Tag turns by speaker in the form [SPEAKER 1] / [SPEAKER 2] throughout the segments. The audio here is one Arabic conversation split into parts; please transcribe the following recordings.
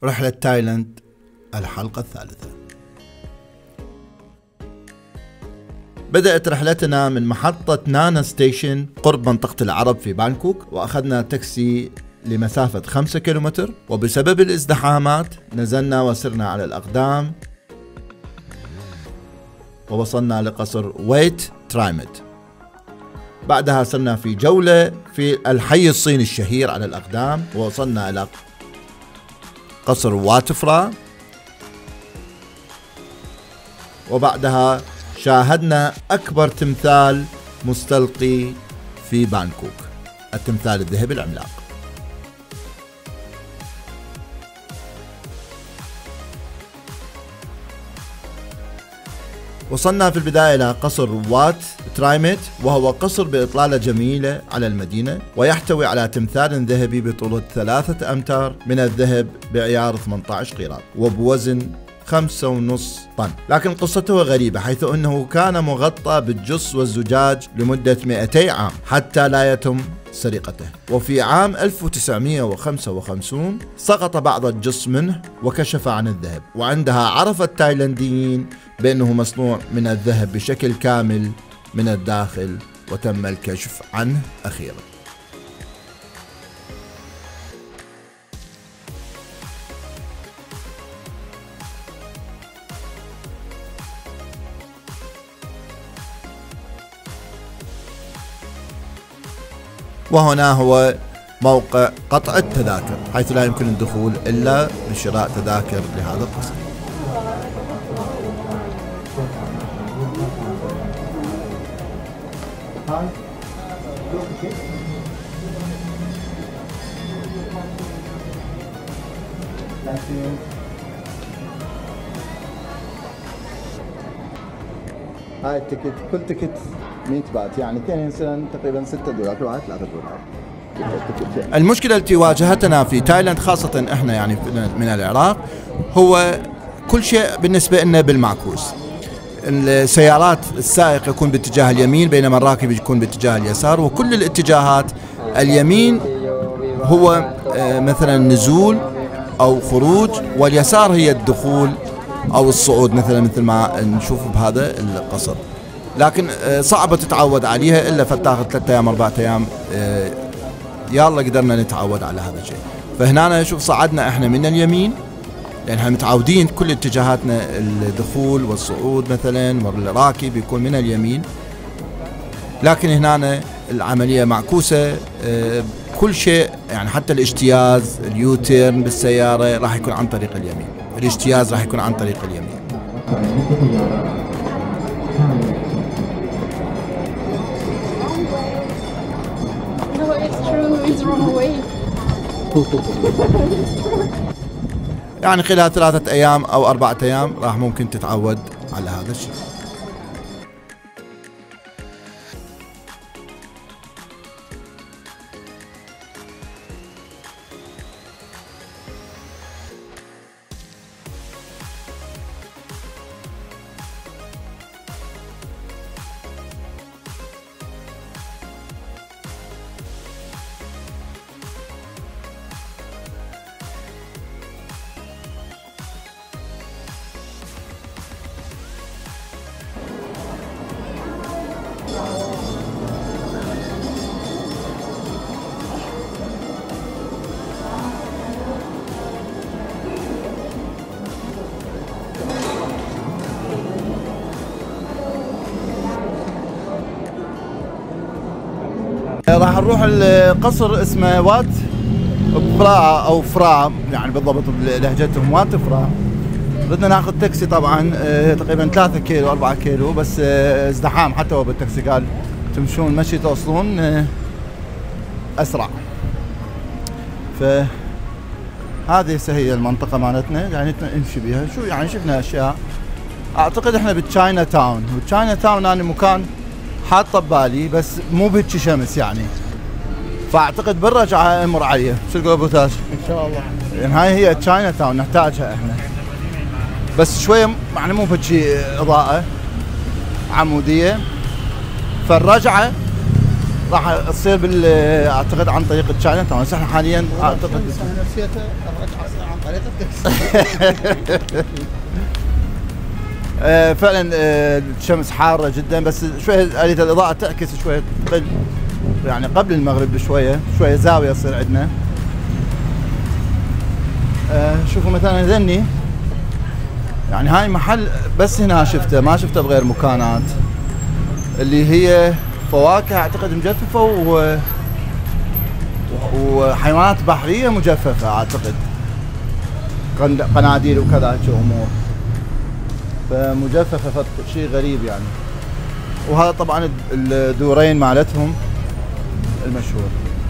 [SPEAKER 1] رحلة تايلاند الحلقة الثالثة. بدأت رحلتنا من محطة نانا ستيشن قرب منطقة العرب في بانكوك، وأخذنا تاكسي لمسافة 5 كيلومتر، وبسبب الازدحامات نزلنا وسرنا على الأقدام ووصلنا لقصر ويت ترايمت. بعدها صرنا في جولة في الحي الصيني الشهير على الأقدام، ووصلنا إلى قصر واتفرا، وبعدها شاهدنا أكبر تمثال مستلقي في بانكوك، التمثال الذهبي العملاق. وصلنا في البداية إلى قصر وات ترايمت، وهو قصر بإطلالة جميلة على المدينة، ويحتوي على تمثال ذهبي بطول 3 أمتار من الذهب بعيار 18 قيراط وبوزن 5.5 طن. لكن قصته غريبة، حيث أنه كان مغطى بالجص والزجاج لمدة 200 عام حتى لا يتم سرقته. وفي عام 1955 سقط بعض الجص منه وكشف عن الذهب، وعندها عرف التايلانديين بأنه مصنوع من الذهب بشكل كامل من الداخل، وتم الكشف عنه أخيرا. وهنا هو موقع قطع التذاكر، حيث لا يمكن الدخول إلا بشراء تذاكر لهذا القصر. هاي التيكت، كل تيكت 100 بات، يعني كان مثلا تقريبا 6 دولار، كل واحد 3 دولار. المشكلة التي واجهتنا في تايلاند، خاصة احنا يعني من العراق، هو كل شيء بالنسبة لنا بالمعكوس. السيارات السائق يكون باتجاه اليمين، بينما الراكب يكون باتجاه اليسار، وكل الاتجاهات اليمين هو مثلا نزول أو خروج، واليسار هي الدخول أو الصعود، مثل ما نشوف بهذا القصر. لكن صعبة تتعود عليها، إلا فتاخذ 3 أيام 4 أيام يلا قدرنا نتعود على هذا الشيء. فهنا شوف صعدنا احنا من اليمين، لأن احنا متعودين كل اتجاهاتنا الدخول والصعود، مثلا والراكب يكون من اليمين، لكن هنا العملية معكوسة. كل شيء يعني حتى الاجتياز، اليوتيرن بالسيارة راح يكون عن طريق اليمين، الاجتياز راح يكون عن طريق اليمين. يعني خلال 3 أيام أو 4 أيام راح ممكن تتعود على هذا الشيء. راح نروح القصر اسمه وات فرا او فرا، يعني بالضبط بلهجتهم وات فرا. بدنا ناخذ تاكسي طبعا تقريبا 3 كيلو 4 كيلو، بس ازدحام، حتى هو بالتاكسي قال تمشون مشي توصلون اسرع. فهذه هي المنطقة مالتنا، يعني نمشي بها. شو يعني شفنا اشياء، اعتقد احنا بالتشاينا تاون، والتشاينا تاون انا مكان حاطه ببالي، بس مو بهيك شمس يعني، فاعتقد بالرجعه امر عليه. شو تقول ابو تاج؟
[SPEAKER 2] ان شاء الله.
[SPEAKER 1] يعني هاي هي تشاينا تاون نحتاجها احنا، بس شويه يعني مو بهيك اضاءه عموديه. فالرجعه راح تصير اعتقد عن طريق تشاينا تاون. احنا حاليا اعتقد
[SPEAKER 2] انا نسيته الرجعه عن طريق التاكسي.
[SPEAKER 1] فعلا الشمس حاره جدا، بس شويه آلية الاضاءه تعكس شويه يعني قبل المغرب بشويه، شويه زاويه يصير عندنا. شوفوا مثلا ذني، يعني هاي محل بس هنا شفته، ما شفته بغير مكانات، اللي هي فواكه اعتقد مجففه وحيوانات بحريه مجففه اعتقد، قناديل وكذا امور، فمجففه شيء غريب يعني. وهذا طبعا الدورين مالتهم المشهور.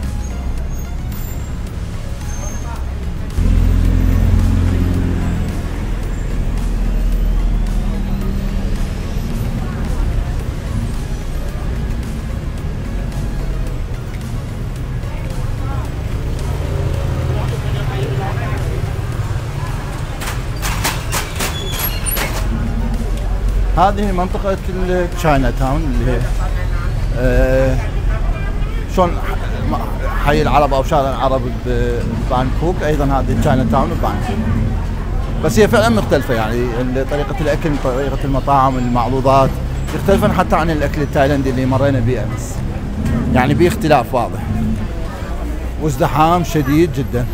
[SPEAKER 1] هذه منطقة تشاينا تاون اللي هي شلون حي العرب او شارع العرب ببانكوك، ايضا هذه تشاينا تاون ببانكوك. بس هي فعلا مختلفة، يعني طريقة الاكل، طريقة المطاعم، المعروضات يختلفن حتى عن الاكل التايلندي اللي مرينا به امس. يعني به اختلاف واضح وازدحام شديد جدا.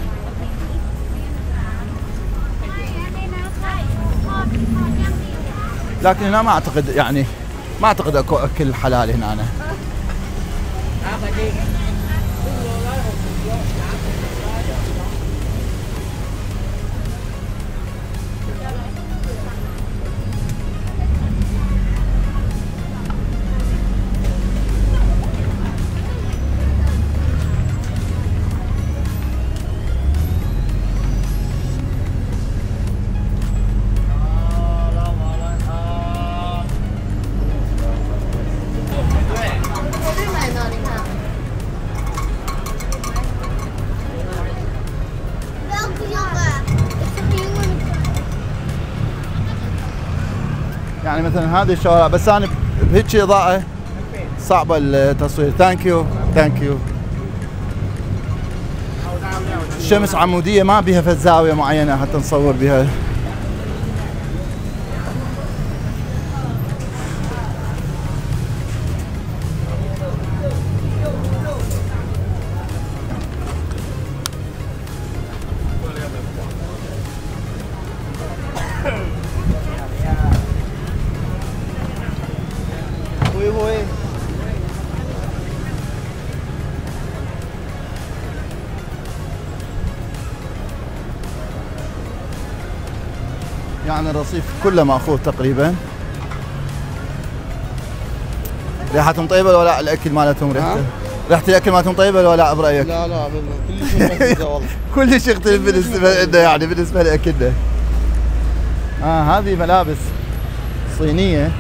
[SPEAKER 1] لكن هنا ما اعتقد، يعني ما اعتقد اكو اكل حلال هنا أنا. يعني مثلا هذه الشوارع، بس انا بهيك اضاءه صعبه التصوير. ثانك يو ثانك يو. الشمس عموديه، ما بيها في زاويه معينه حتى نصور بها. يعني الرصيف كله ماخوذ تقريبا. ريحتهم طيبه ولا لا؟ الاكل مالتهم ريحه الاكل مالتهم طيبه ولا لا برايك؟
[SPEAKER 2] لا كل شيء مزيزه والله.
[SPEAKER 1] كل شيء يختلف بالنسبه لنا، يعني بالنسبه لاكلنا. هذه ملابس صينيه.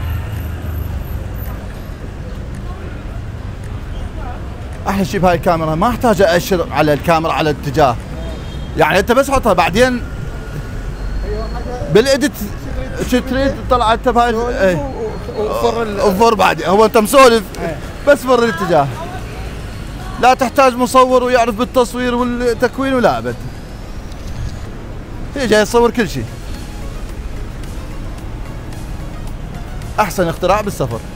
[SPEAKER 1] احلى شيء بهاي الكاميرا ما احتاج اشر على الكاميرا على الاتجاه، يعني انت بس حطها بعدين بالاديت شو تريد طلع انت بهاي وفر بعد، هو انت مسولف بس فر الاتجاه، لا تحتاج مصور ويعرف بالتصوير والتكوين ولا ابد، هي جاي تصور كل شيء. احسن اختراع بالسفر.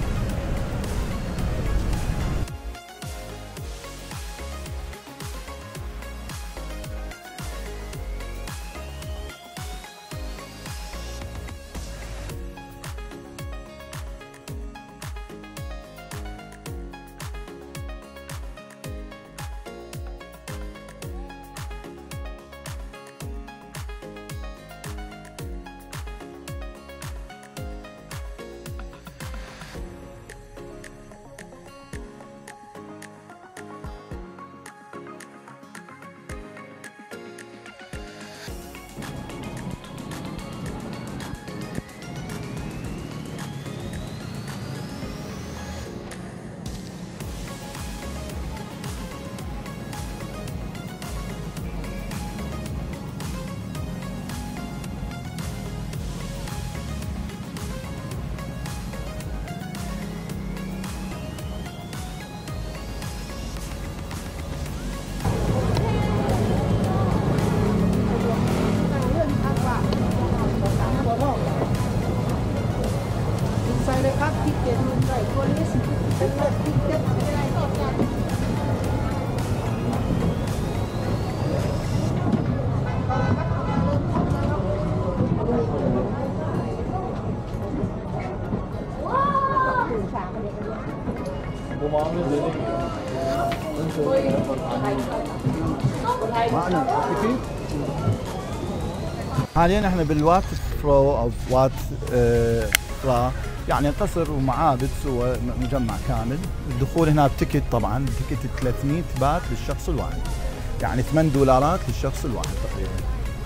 [SPEAKER 1] حاليا احنا بالوات فرو او وات فرا، يعني قصر ومعابد سوى مجمع كامل. الدخول هنا بتكت، طبعا تكت 300 بات للشخص الواحد، يعني $8 للشخص الواحد تقريبا.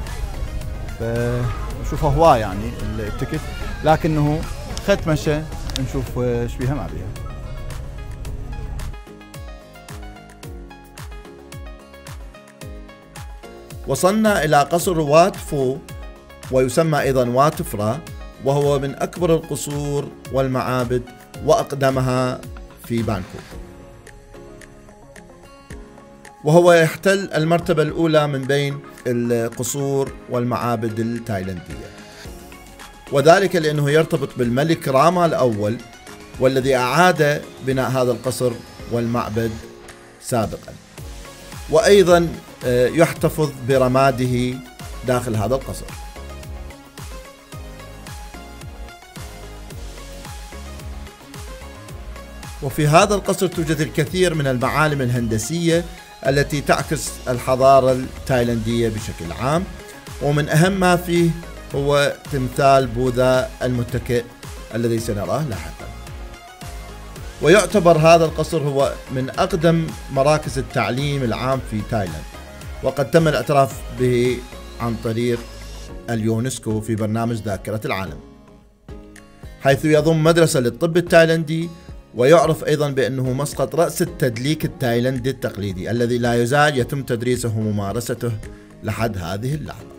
[SPEAKER 1] فشوف هواي يعني التكت، لكنه خد مشى نشوف ايش بيها ما بيها. وصلنا إلى قصر وات فو، ويسمى أيضا وات فرا، وهو من أكبر القصور والمعابد وأقدمها في بانكوك، وهو يحتل المرتبة الأولى من بين القصور والمعابد التايلندية، وذلك لأنه يرتبط بالملك راما الأول، والذي أعاد بناء هذا القصر والمعبد سابقا، وأيضا يحتفظ برماده داخل هذا القصر. وفي هذا القصر توجد الكثير من المعالم الهندسية التي تعكس الحضارة التايلندية بشكل عام، ومن أهم ما فيه هو تمثال بوذا المتكئ الذي سنراه لاحقا. ويعتبر هذا القصر هو من أقدم مراكز التعليم العام في تايلاند، وقد تم الاعتراف به عن طريق اليونسكو في برنامج ذاكرة العالم، حيث يضم مدرسة للطب التايلندي، ويعرف أيضا بأنه مسقط رأس التدليك التايلندي التقليدي الذي لا يزال يتم تدريسه وممارسته لحد هذه اللحظة.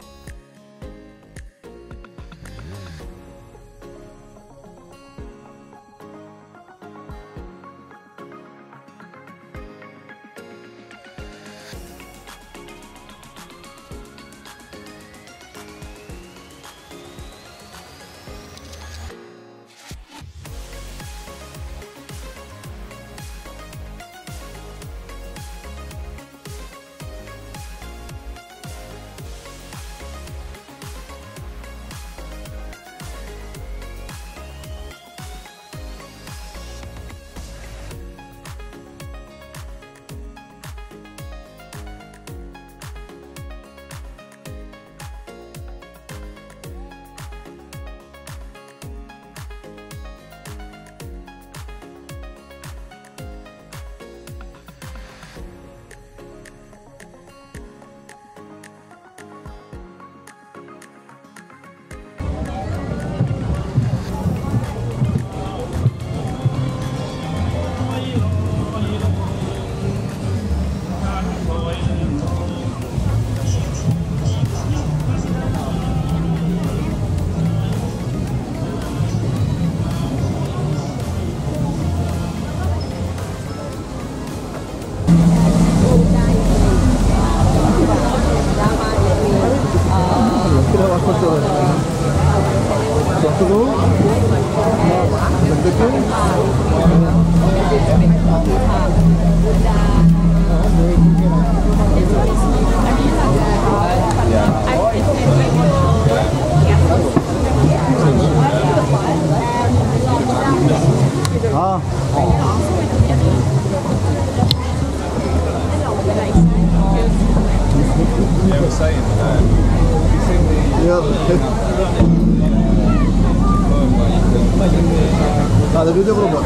[SPEAKER 2] هذا فيديو بروبر.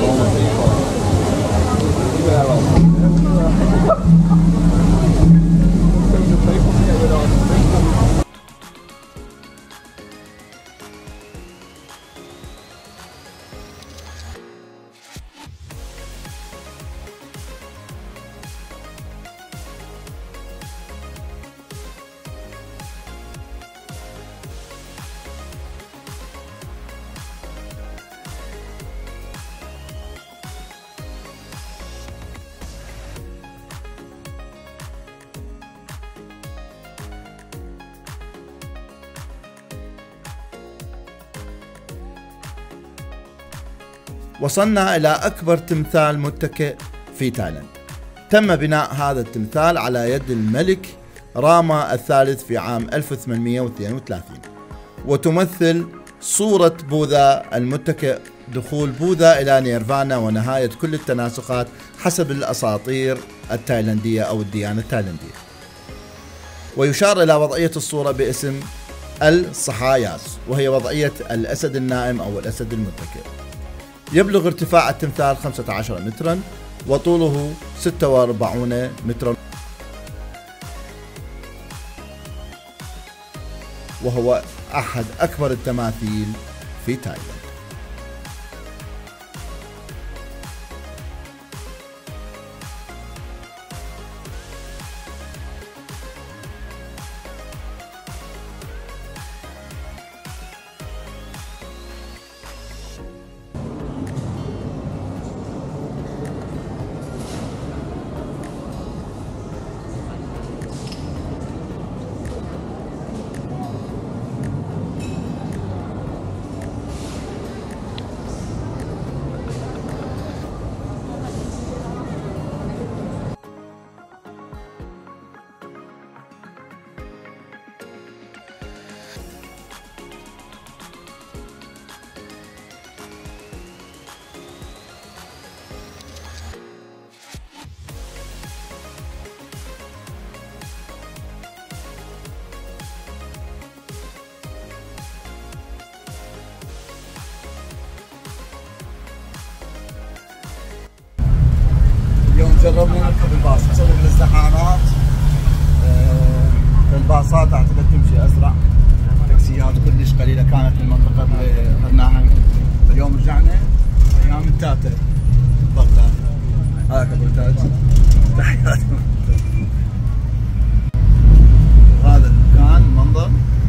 [SPEAKER 1] وصلنا إلى أكبر تمثال متكئ في تايلاند. تم بناء هذا التمثال على يد الملك راما الثالث في عام 1832، وتمثل صورة بوذا المتكئ، دخول بوذا إلى نيرفانا ونهاية كل التناسخات حسب الأساطير التايلندية أو الديانة التايلندية. ويشار إلى وضعية الصورة باسم الصحاياس، وهي وضعية الأسد النائم أو الأسد المتكئ. يبلغ ارتفاع التمثال 15 مترا وطوله 46 مترا، وهو أحد أكبر التماثيل في تايلاند. اليوم جربنا نركب الباص بسبب الازدحامات. الباصات اعتقد تمشي اسرع، تاكسيات كلش قليله كانت في المنطقه اللي اخذناها. اليوم رجعنا ايام التاتا بغداد. هذا ابو تاج، تحياتي. هذا المكان منظر